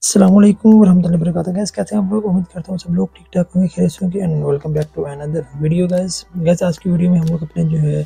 अस्सलाम वालेकुम वरहमतुल्लाहि वबरकातुहू। गाइस कैसे हैं आप लोग? उम्मीद करता हूँ सब लोग ठीक ठाक होंगे, खैरियत से होंगे। And welcome back to another video guys आज की वीडियो में हम लोग अपने जो है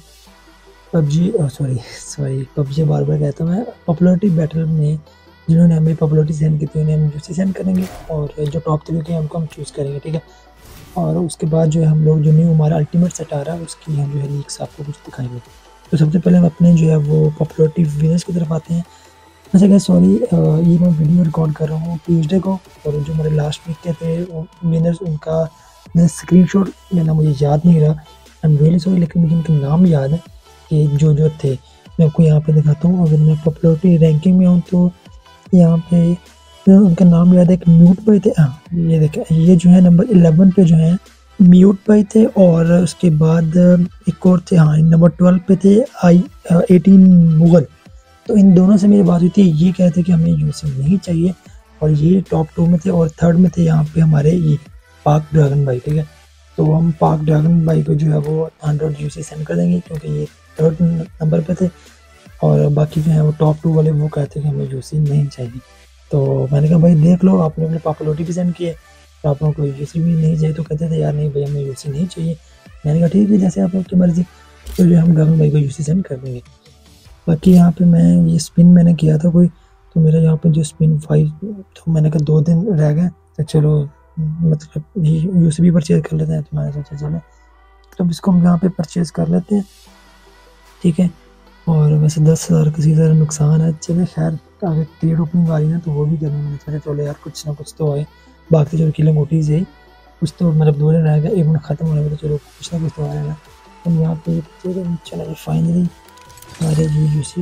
पबजी सॉरी सॉरी पबजी बार बार कहता हूँ मैं, पॉपुलरिटी बैटल में जिन्होंने हमें पॉपुलरिटी सेंड की थी उन्हें हम यूसी सेंड करेंगे और जो टॉप 3 के हमको हम चूज़ करेंगे, ठीक है। और उसके बाद जो है हम लोग जो न्यू हमारा अल्टीमेट सेट आ रहा है उसकी हम जो है लीक्स आपको कुछ दिखाएंगे। तो सबसे पहले हम अपने जो है वो पॉपुलरिटी विनर्स की तरफ आते हैं। अच्छा गाइस सॉरी, ये मैं वीडियो रिकॉर्ड कर रहा हूँ ट्यूसडे को, और जो मेरे लास्ट वीक के थे विनर्स उनका मैं स्क्रीनशॉट लेना मुझे याद नहीं रहा। आई एम रियली सॉरी, लेकिन मुझे उनके नाम याद है कि जो जो थे। मैं आपको यहाँ पे दिखाता हूँ। अगर मैं पॉपुलरिटी रैंकिंग में हूँ तो यहाँ पे उनका नाम याद है कि म्यूट भाई थे। हाँ ये देखें, ये जो है नंबर 11 पे जो है म्यूट भाई थे, और उसके बाद एक और थे, हाँ नंबर 12 पे थे I18 मुगल। तो इन दोनों से मेरी बात हुई थी, ये कहते कि हमें यूसी नहीं चाहिए, और ये टॉप 2 में थे। और थर्ड में थे यहाँ पे हमारे ये पाक ड्रैगन भाई, ठीक है। तो हम पाक ड्रैगन भाई को जो है वो 100 यूसी सेंड कर देंगे क्योंकि ये थर्ड नंबर पे थे, और बाकी जो है वो टॉप 2 वाले वो कहते कि हमें यूसी नहीं चाहिए। तो मैंने कहा भाई देख लो, आपने अपने पॉपुलरिटी भी सेंड किए और आप लोगों को यूसी भी नहीं चाहिए, तो कहते थे यार नहीं भाई हमें यूसी नहीं चाहिए। मैंने कहा ठीक है, जैसे आप आपकी मर्जी। तो जो हम ड्रैगन भाई को यूसी सेंड कर देंगे। बाकी यहाँ पे मैं ये स्पिन मैंने किया था कोई, तो मेरा यहाँ पे जो स्पिन 5, तो मैंने कहा 2 दिन रह गए तो चलो मतलब यूसी भी परचेज कर लेते हैं। तो मैंने सोचा चलो तो इसको हम यहाँ पे परचेज कर लेते हैं, ठीक है। और वैसे 10,000 किसी तरह नुकसान है, चले खैर अगर ट्रेड ओपनिंग आ रही ना तो वो भी करनी। मैंने सोचा चलो यार कुछ ना कुछ तो आए, बाकी जो किलो मोटी से कुछ तो मतलब 2 दिन रह गए, 1 मिनट खत्म होने में, तो चलो कुछ ना कुछ तो आ रहा है। हम यहाँ पे चलो फाइनली हमारे जी यूसी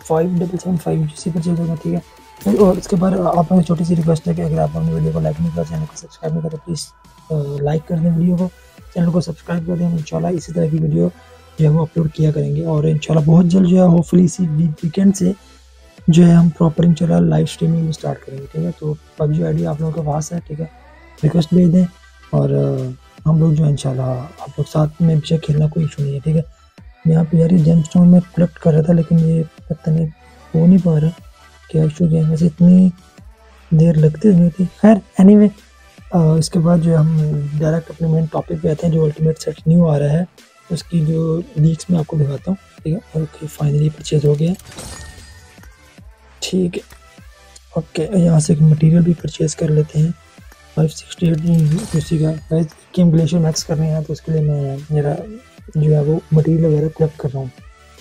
5775 यूसी पर चल जाएगा, ठीक है। और इसके बाद आप लोगों छोटी सी रिक्वेस्ट है कि अगर आप अपनी वीडियो को लाइक नहीं कर, चैनल को सब्सक्राइब नहीं करें, प्लीज़ लाइक कर दें वीडियो को, चैनल को सब्सक्राइब कर दें। हम इंशाल्लाह इसी तरह की वीडियो जो है वो अपलोड किया करेंगे, और इंशाल्लाह बहुत जल्द जो है होपफुली इसी वीकेंड से जो है हम प्रॉपर इंशाल्लाह लाइव स्ट्रीमिंग में स्टार्ट करेंगे, ठीक है। तो पबजी आईडी आप लोगों के पास है, ठीक है, रिक्वेस्ट भेज दें, और हम लोग जो है इंशाल्लाह आप लोग साथ में बेशक खेलना, कोई इशू नहीं है, ठीक है। यहाँ पे यार ये जेमस्टोन में कलेक्ट कर रहा था, लेकिन ये पता नहीं हो नहीं पा रहा, क्या इशू क्या है। वैसे इतनी देर लगती नहीं थी, खैर एनीवे। इसके बाद जो हम डायरेक्ट अपने मेन टॉपिक पे आते हैं, जो अल्टीमेट सेट न्यू आ रहा है उसकी जो लीक्स मैं आपको दिखाता हूँ, ठीक है। ओके फाइनली परचेज हो गया, ठीक है। ओके यहाँ से एक मटेरियल भी परचेज कर लेते हैं 568 यूसी का। गेम ग्लेशियर मैक्स करने हैं तो उसके लिए मैं मेरा जो है वो मटेरियल वगैरह कलेक्ट कर रहा हूँ।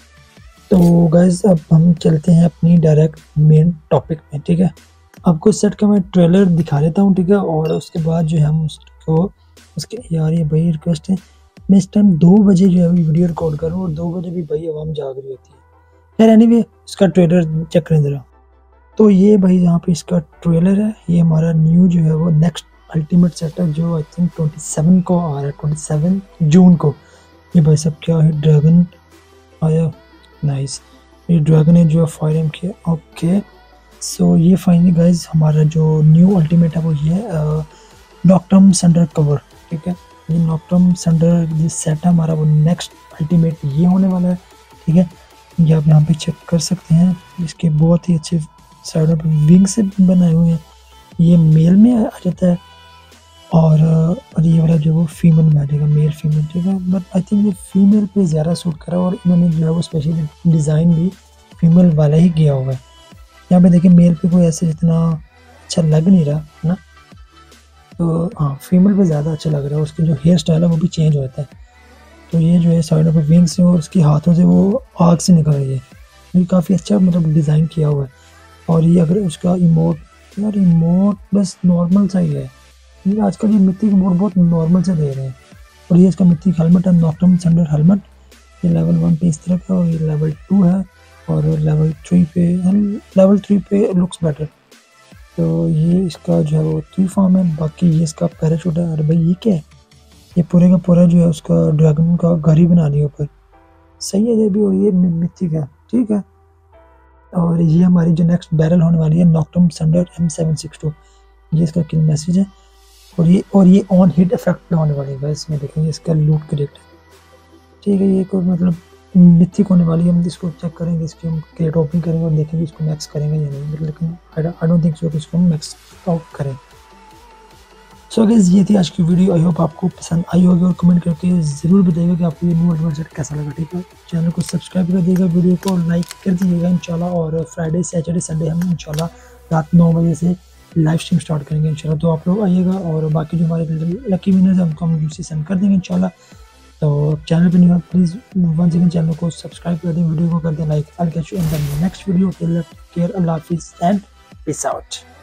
तो गाइज अब हम चलते हैं अपनी डायरेक्ट मेन टॉपिक में, ठीक है। आपको सेट का मैं ट्रेलर दिखा देता हूँ, ठीक है, और उसके बाद जो है हम उसको उसके यार ये भाई रिक्वेस्ट है, मैं इस टाइम 2 बजे जो है वीडियो रिकॉर्ड कर रहा हूँ, और 2 बजे भी भाई आवाम जाग रही होती है। खैर एनीवे उसका ट्रेलर चेक करें ज़रा। तो ये भाई यहाँ पे इसका ट्रेलर है, ये हमारा न्यू जो है वो नेक्स्ट अल्टीमेट सेट है जो आई थिंक 27 को आ रहा है, 27 जून को। ये भाई सब क्या है, ड्रैगन आया, नाइस। ये ड्रैगन है जो फायर एम किया, ओके। सो ये फाइनली गाइज हमारा जो न्यू अल्टीमेट है वो ये है नॉक्टर्न संडर कवर, ठीक है। ये नॉक्टर्न संडर जो सेट है हमारा वो नेक्स्ट अल्टीमेट ये होने वाला है, ठीक है। ये आप यहाँ पे चेक कर सकते हैं, इसके बहुत ही अच्छे साइडों पर विंग से बनाए हुए हैं। ये मेल में आ जाता है, और ये वाला जो वो फीमेल में आ जाएगा, मेल फीमेल, ठीक है। बट आई थिंक ये फीमेल पे ज़्यादा सूट करा, और इन्होंने जो है वो स्पेशली डिज़ाइन भी फीमेल वाला ही किया हुआ है। यहाँ पे देखिए मेल पे कोई ऐसे इतना अच्छा लग नहीं रहा है ना, तो हाँ फीमेल पे ज़्यादा अच्छा लग रहा है। उसकी जो हेयर स्टाइल है वो भी चेंज होता है। तो ये जो है साइडों पर विंग से और उसके हाथों से वो आग से निकल रही है, ये काफ़ी अच्छा मतलब डिज़ाइन किया हुआ है। और ये अगर उसका इमोट, यार इमोट बस नॉर्मल सा ही है, ये आजकल ये मिथिक इमोट बहुत नॉर्मल से दे रहे हैं। और ये इसका मिथिक हेलमेट है, नॉक्टर्न संडर हेलमेट, ये लेवल 1 पे इस तरह का, और ये लेवल 2 है, और लेवल 3 पे लुक्स बेटर। तो ये इसका जो है वो 3 फॉर्म है। बाकी ये इसका पैराशूट है। अरे भाई ये क्या है, ये पूरे का पूरा जो है उसका ड्रैगन का घर ही बना दिया ऊपर, सही है ये भी, और ये मिथिक है, ठीक है। और ये हमारी जो नेक्स्ट बैरल होने वाली है नॉक्टर्न संडर M762, ये इसका किल मैसेज है। और ये ऑन हिट इफेक्ट पे होने वाली है, इसमें देखेंगे इसका लूट क्रेट, ठीक है। ये कोई मतलब मिथिक होने वाली है। हम इसको चेक करेंगे, इसकी हम क्रेट ओपनिंग करेंगे और देखेंगे इसको मैक्स करेंगे या नहीं, लेकिन आई डोंट थिंक सो कि इसको हम मैक्स आउट करें। सो गाइस ये थी आज की वीडियो। आई होप आपको पसंद आई होगी और कमेंट करके ज़रूर बताइएगा कि आपको ये न्यू अल्टीमेट सेट कैसा लगा। ठीक है, चैनल को सब्सक्राइब कर दीजिएगा, वीडियो को लाइक कर दीजिएगा इंशाल्लाह। और फ्राइडे सैटरडे संडे हम इंशाल्लाह रात 9 बजे से लाइव स्ट्रीम स्टार्ट करेंगे इंशाल्लाह। तो आप लोग आइएगा और बाकी जो हमारे लकी विनर्स हैं उनको हम यूसी सेंड कर देंगे इंशाल्लाह। तो चैनल पर नहीं हो प्लीज़ वन सेकंड चैनल को सब्सक्राइब कर दें, वीडियो को कर दें like. I will catch you in the next video. Take care, अल्लाह हाफिज़ एंड पीस आउट।